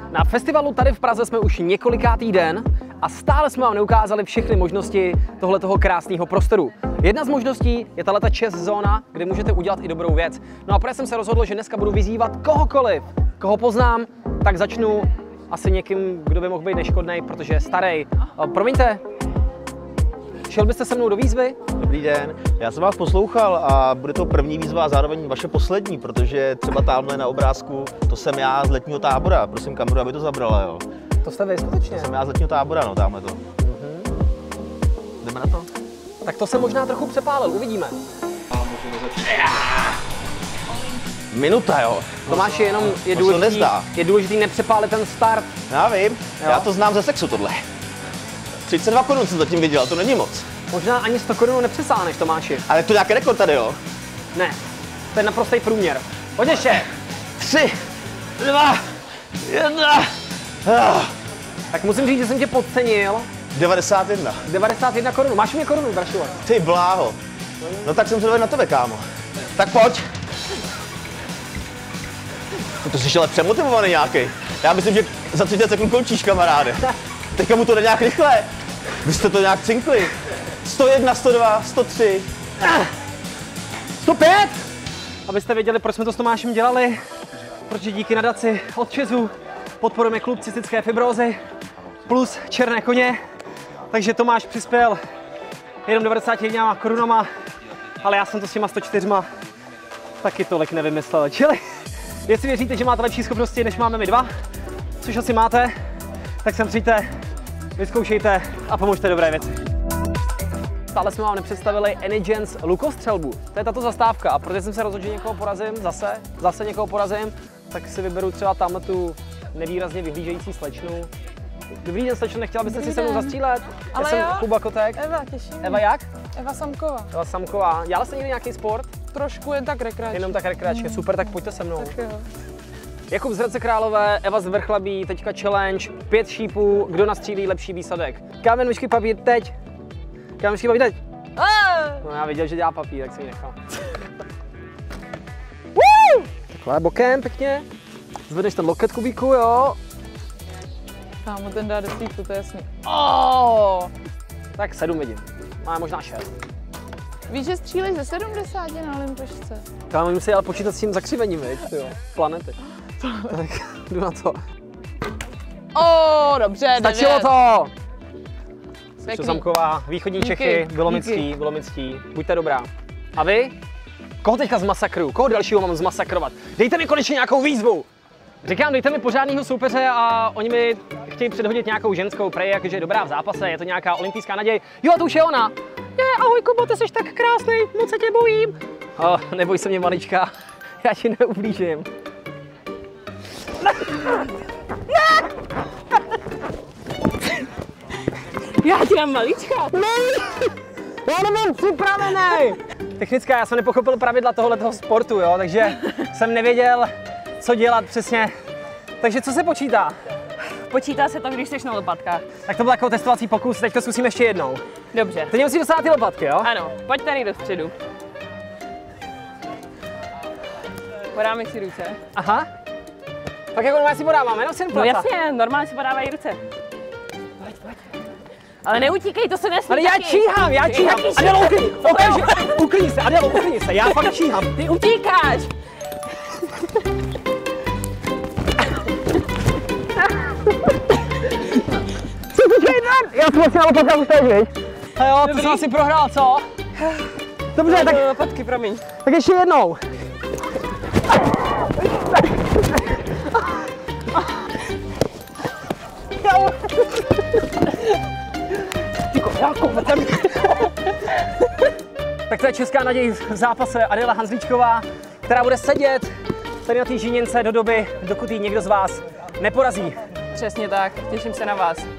Na festivalu tady v Praze jsme už několikátý den a stále jsme vám neukázali všechny možnosti tohletoho krásného prostoru. Jedna z možností je tato chess zóna, kde můžete udělat i dobrou věc. No a protože jsem se rozhodl, že dneska budu vyzývat kohokoliv, koho poznám, tak začnu asi někým, kdo by mohl být neškodnej, protože je starý. Promiňte, šel byste se mnou do výzvy? Dobrý den, já jsem vás poslouchal a bude to první výzva a zároveň vaše poslední, protože třeba tamhle na obrázku, to jsem já z letního tábora, prosím kameru, aby to zabrala, jo. To jste vy skutečně? To jsem já z letního tábora, no, tamhle to. Jdeme na to? Tak to jsem možná trochu přepálil, uvidíme. Minuta, jo. Tomáši, jenom je důležitý nepřepálit ten start. Já vím, jo. Já to znám ze sexu tohle. 32 korun jsem zatím viděl, to není moc. Možná ani 100 korun nepřesáhneš, Tomáši. Ale to nějaký rekord tady, jo? Ne, to je naprostý průměr. Pojď ještě. 3, 2, 1. Tak musím říct, že jsem tě podcenil. 91. 91 korun. Máš mě korunu, Brašilo? Ty bláho. No tak jsem se dovedl na tebe, kámo. Tak pojď. To jsi ale přemotivovaný nějaký. Já myslím, že za 30 sekund končíš, kamaráde. Teďka mu to jde nějak rychle. Vy jste to nějak cinkli. 101, 102, 103. 105! Abyste věděli, proč jsme to s Tomášem dělali. Protože díky nadaci od Chessu podporujeme klub cystické fibrózy plus černé koně. Takže Tomáš přispěl jenom 91 korunama, ale já jsem to s těma 104 taky tolik nevymyslel. Čili, jestli věříte, že máte lepší schopnosti, než máme my dva, což asi máte, tak sem přijďte, vyzkoušejte a pomožte dobré věci. Stále jsme vám nepředstavili Energens lukostřelbu. To je tato zastávka a protože jsem se rozhodl, že někoho porazím, zase někoho porazím, tak si vyberu třeba tamhle tu nevýrazně vyhlížející slečnu. Dobrý den, slečno, nechtěla byste si se mnou zastřílet? Ale já jsem jo. Kuba Kotek. Eva, těším. Eva jak? Eva Samková. Eva Samková. Dělala jste někdy nějaký sport? Trošku, jen tak rekreačně. Jenom tak rekreačně, super, tak pojďte se mnou. Tak jo. Jakub z Hradce Králové, Eva z Vrchlabí, teďka challenge, 5 šípů, kdo nastřílí lepší výsadek. Kámen, myšky, papír, teď. Kámen, myšky, papír, teď. No já viděl, že dělá papír, tak si ji nechal. Takhle bokem, pěkně. Zvedneš ten loket, Kubíku, jo. Kámo, ten dá desítku, to je jasný. Tak 7 vidím, máme možná 6. Víš, že střílej ze 70 na olympešce. Kámo, musí ale počítat s tím zakřivením, viď, jo, planety. Tak jdu na to. Dobře, Stačilo to! Pěkný. Samková, východní Díky, Čechy, Bylo-Mictí, buďte dobrá. A vy? Koho teďka zmasakruju? Koho dalšího mám zmasakrovat? Dejte mi konečně nějakou výzvu! Říkám, dejte mi pořádného soupeře a oni mi chtějí předhodit nějakou ženskou, prej, jakože je dobrá v zápase, je to nějaká olympijská naděj. Jo, to už je ona! Ahoj Kubo, ty jsi tak krásný, moc se tě bojím. Neboj se mě, malička, já ti neublížím. Já ti dám malička. Já nemám připravený! Technická, já jsem nepochopil pravidla tohoto sportu, jo, takže jsem nevěděl, co dělat přesně. Takže co se počítá? Počítá se to, když jsi na lopatkách. Tak to byl jako testovací pokus, teď to zkusím ještě jednou. Dobře. Teď musí dostat ty lopatky, jo? Ano, pojď tady do středu. Podáme si ruce. Aha. Tak jako normálně si podáváme, jenom si jen No jasně, normálně si podávají ruce. Pojď. Ale neutíkej, to se nesmí. Ale já číhám. Adélo, uklidni se, já fakt číhám. Ty utíkáš. Já jsem vlastně na lopatkách už teď, viď? A jo, ty jsi asi prohrál, co? Dobře, tak... Lopatky, promiň. Tak ještě jednou. Tak to je česká naděj v zápase Adéla Hanzlíčková, která bude sedět tady na té žíněnce do doby, dokud ji někdo z vás neporazí. Přesně tak, těším se na vás.